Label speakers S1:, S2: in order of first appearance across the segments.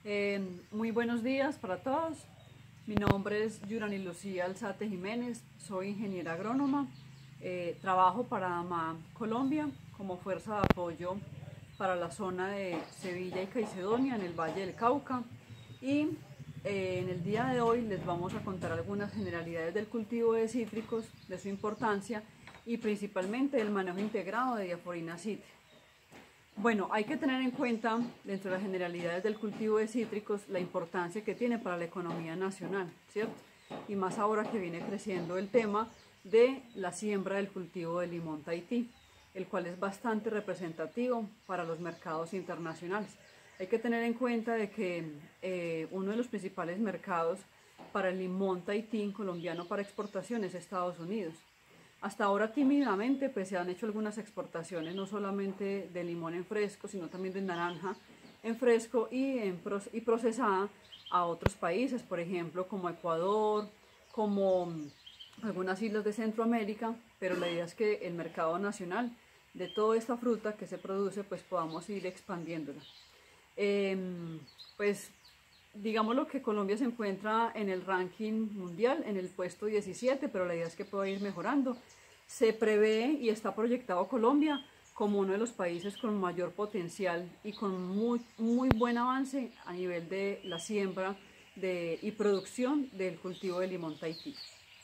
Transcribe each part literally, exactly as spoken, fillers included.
S1: Eh, muy buenos días para todos. Mi nombre es Yurani Lucía Alzate Jiménez, soy ingeniera agrónoma. Eh, trabajo para AMA Colombia como fuerza de apoyo para la zona de Sevilla y Caicedonia en el Valle del Cauca. Y eh, en el día de hoy les vamos a contar algunas generalidades del cultivo de cítricos, de su importancia y principalmente del manejo integrado de Diaphorina citri. Bueno, hay que tener en cuenta, dentro de las generalidades del cultivo de cítricos, la importancia que tiene para la economía nacional, ¿cierto? Y más ahora que viene creciendo el tema de la siembra del cultivo de limón Tahití, el cual es bastante representativo para los mercados internacionales. Hay que tener en cuenta de que eh, uno de los principales mercados para el limón Tahití colombiano para exportación es Estados Unidos. Hasta ahora tímidamente pues se han hecho algunas exportaciones, no solamente de limón en fresco, sino también de naranja en fresco y, en, y procesada a otros países, por ejemplo como Ecuador, como algunas islas de Centroamérica, pero la idea es que el mercado nacional de toda esta fruta que se produce pues podamos ir expandiéndola. Eh, pues digámoslo que Colombia se encuentra en el ranking mundial en el puesto diecisiete, pero la idea es que pueda ir mejorando. Se prevé y está proyectado Colombia como uno de los países con mayor potencial y con muy, muy buen avance a nivel de la siembra de, y producción del cultivo de limón Tahití.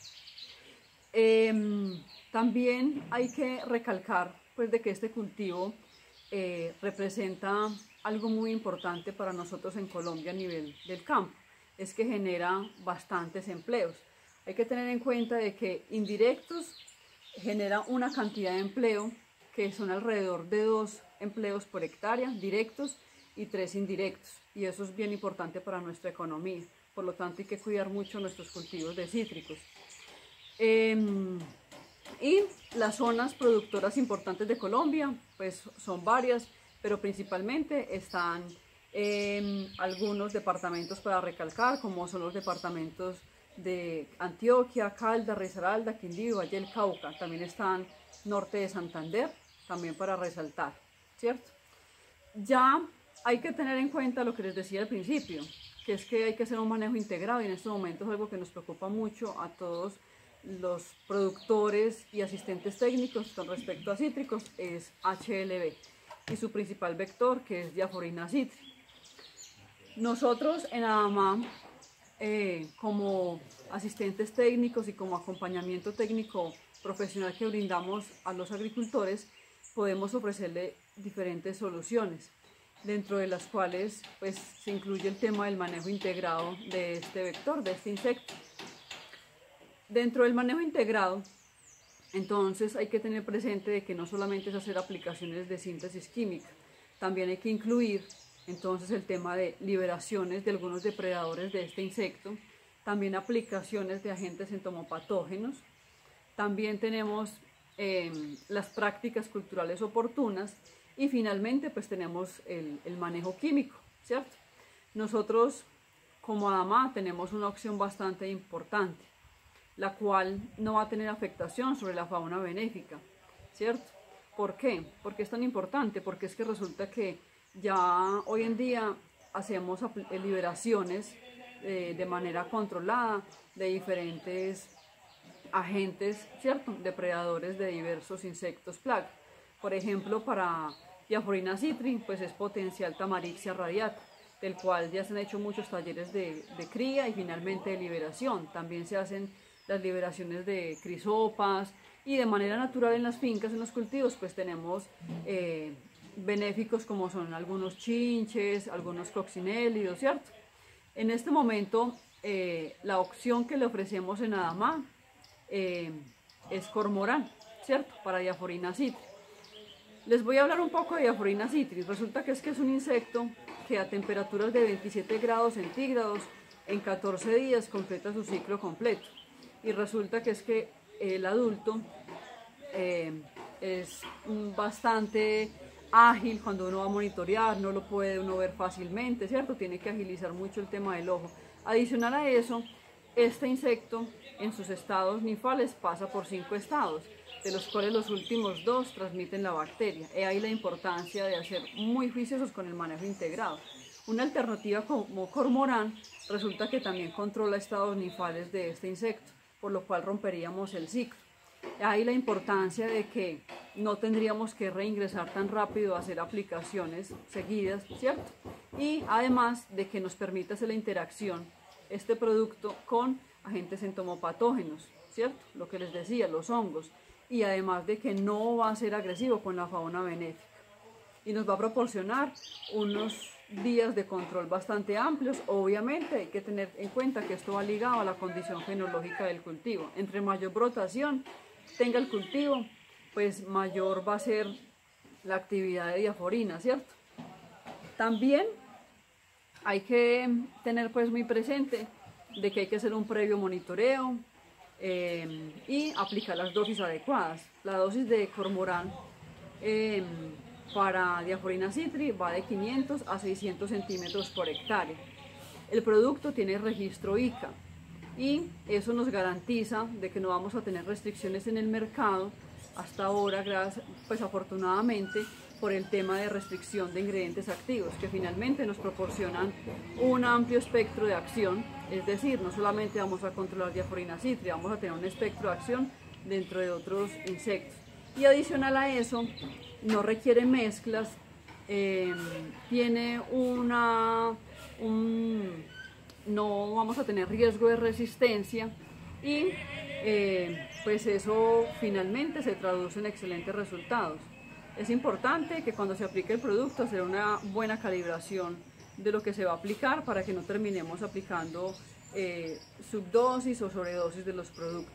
S1: Eh, también hay que recalcar pues, de que este cultivo eh, representa algo muy importante para nosotros en Colombia a nivel del campo, es que genera bastantes empleos. Hay que tener en cuenta de que indirectos genera una cantidad de empleo que son alrededor de dos empleos por hectárea, directos y tres indirectos, y eso es bien importante para nuestra economía. Por lo tanto hay que cuidar mucho nuestros cultivos de cítricos. Eh, y las zonas productoras importantes de Colombia pues son varias, pero principalmente están eh, algunos departamentos para recalcar, como son los departamentos de Antioquia, Caldas, Risaralda, Quindío, Valle del Cauca. También están norte de Santander, también para resaltar, ¿cierto? Ya hay que tener en cuenta lo que les decía al principio, que es que hay que hacer un manejo integrado, y en este momento es algo que nos preocupa mucho a todos los productores y asistentes técnicos con respecto a cítricos, es H L B y su principal vector, que es Diaphorina citri. Nosotros en ADAMA, eh, como asistentes técnicos y como acompañamiento técnico profesional que brindamos a los agricultores, podemos ofrecerle diferentes soluciones, dentro de las cuales pues, se incluye el tema del manejo integrado de este vector, de este insecto. Dentro del manejo integrado, entonces hay que tener presente de que no solamente es hacer aplicaciones de síntesis química, también hay que incluir entonces el tema de liberaciones de algunos depredadores de este insecto, también aplicaciones de agentes entomopatógenos, también tenemos eh, las prácticas culturales oportunas y finalmente pues tenemos el, el manejo químico, ¿cierto? Nosotros como ADAMA tenemos una opción bastante importante, la cual no va a tener afectación sobre la fauna benéfica, ¿cierto? ¿Por qué? Porque es tan importante, porque es que resulta que ya hoy en día hacemos liberaciones eh, de manera controlada de diferentes agentes, ¿cierto? Depredadores de diversos insectos plaga. Por ejemplo, para Diaphorina citri, pues es potencial Tamarixia radiata, del cual ya se han hecho muchos talleres de, de cría y finalmente de liberación. También se hacen las liberaciones de crisopas y de manera natural en las fincas, en los cultivos, pues tenemos eh, benéficos como son algunos chinches, algunos coccinélidos, ¿cierto? En este momento eh, la opción que le ofrecemos en ADAMA eh, es cormorán, ¿cierto? Para Diaphorina citri. Les voy a hablar un poco de Diaphorina citri. Resulta que es que es un insecto que a temperaturas de veintisiete grados centígrados en catorce días completa su ciclo completo. Y resulta que es que el adulto eh, es bastante ágil cuando uno va a monitorear, no lo puede uno ver fácilmente, ¿cierto? Tiene que agilizar mucho el tema del ojo. Adicional a eso, este insecto en sus estados ninfales pasa por cinco estados, de los cuales los últimos dos transmiten la bacteria. He ahí la importancia de ser muy juiciosos con el manejo integrado. Una alternativa como cormorán resulta que también controla estados ninfales de este insecto, por lo cual romperíamos el ciclo. Ahí la importancia de que no tendríamos que reingresar tan rápido a hacer aplicaciones seguidas, ¿cierto? Y además de que nos permite hacer la interacción este producto con agentes entomopatógenos, ¿cierto? Lo que les decía, los hongos. Y además de que no va a ser agresivo con la fauna benéfica. Y nos va a proporcionar unos días de control bastante amplios. Obviamente hay que tener en cuenta que esto va ligado a la condición fenológica del cultivo. Entre mayor brotación tenga el cultivo, pues mayor va a ser la actividad de diaforina, ¿cierto? También hay que tener pues muy presente de que hay que hacer un previo monitoreo eh, y aplicar las dosis adecuadas. La dosis de cormorán eh, para diaforina citri va de quinientos a seiscientos centímetros por hectárea. El producto tiene registro I C A y eso nos garantiza de que no vamos a tener restricciones en el mercado hasta ahora, gracias, pues afortunadamente, por el tema de restricción de ingredientes activos, que finalmente nos proporcionan un amplio espectro de acción, es decir, no solamente vamos a controlar diaforina citri, vamos a tener un espectro de acción dentro de otros insectos. Y adicional a eso, no requiere mezclas, eh, tiene una, un, no vamos a tener riesgo de resistencia y eh, pues eso finalmente se traduce en excelentes resultados. Es importante que cuando se aplique el producto hacer una buena calibración de lo que se va a aplicar para que no terminemos aplicando eh, subdosis o sobredosis de los productos.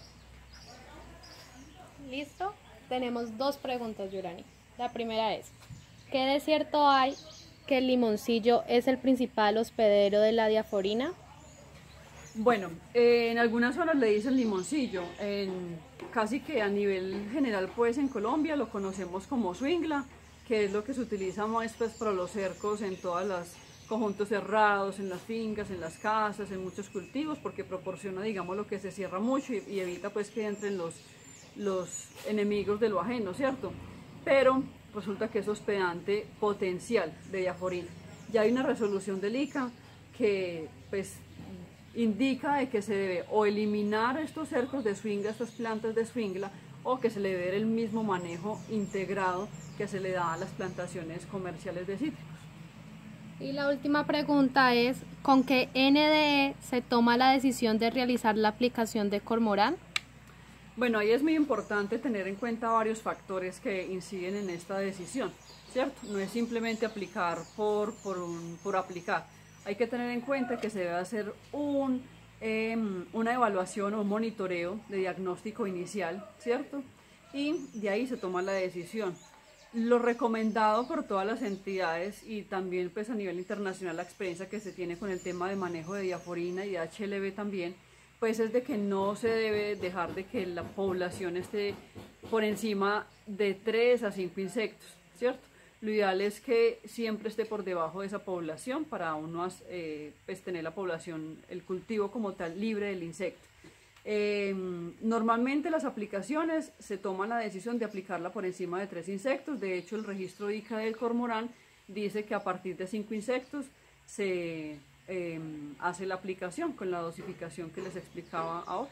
S2: Listo, tenemos dos preguntas, Yurani. La primera es, ¿qué de cierto hay que el limoncillo es el principal hospedero de la diaforina?
S1: Bueno, eh, en algunas zonas le dicen limoncillo, en, casi que a nivel general pues en Colombia lo conocemos como swingla, que es lo que se utiliza más pues, para los cercos en todos los conjuntos cerrados, en las fincas, en las casas, en muchos cultivos, porque proporciona digamos lo que se cierra mucho y, y evita pues que entren los, los enemigos de lo ajeno, ¿cierto? Pero resulta que es hospedante potencial de diaforina. Ya hay una resolución del I C A que pues indica de que se debe o eliminar estos cercos de swingla, estas plantas de swingla, o que se le debe el mismo manejo integrado que se le da a las plantaciones comerciales de cítricos.
S2: Y la última pregunta es, ¿con qué N D E se toma la decisión de realizar la aplicación de cormorán?
S1: Bueno, ahí es muy importante tener en cuenta varios factores que inciden en esta decisión, ¿cierto? No es simplemente aplicar por, por, un, por aplicar. Hay que tener en cuenta que se debe hacer un, eh, una evaluación o un monitoreo de diagnóstico inicial, ¿cierto? Y de ahí se toma la decisión. Lo recomendado por todas las entidades y también pues a nivel internacional la experiencia que se tiene con el tema de manejo de diaforina y de H L B también, pues es de que no se debe dejar de que la población esté por encima de tres a cinco insectos, ¿cierto? Lo ideal es que siempre esté por debajo de esa población para uno eh, pues tener la población, el cultivo como tal, libre del insecto. Eh, normalmente las aplicaciones se toman la decisión de aplicarla por encima de tres insectos. De hecho, el registro I C A del cormorán dice que a partir de cinco insectos se eh, hace la aplicación con la dosificación que les explicaba ahora.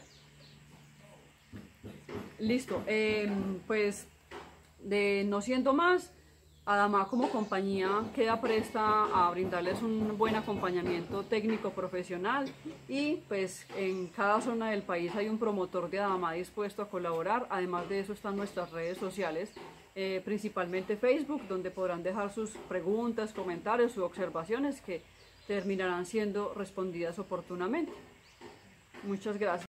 S1: Listo, eh, pues de no siendo más, Adama como compañía queda presta a brindarles un buen acompañamiento técnico profesional y pues en cada zona del país hay un promotor de Adama dispuesto a colaborar. Además de eso están nuestras redes sociales, eh, principalmente Facebook, donde podrán dejar sus preguntas, comentarios u observaciones que terminarán siendo respondidas oportunamente. Muchas gracias.